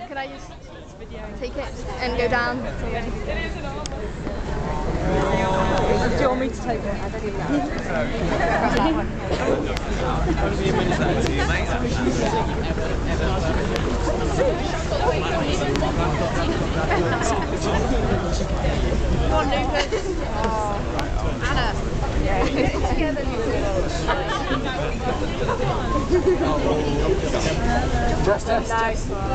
Could I just take it and go down? Do you want me to take it? I don't even know. Come on, Lucas. Anna. Together, Just us.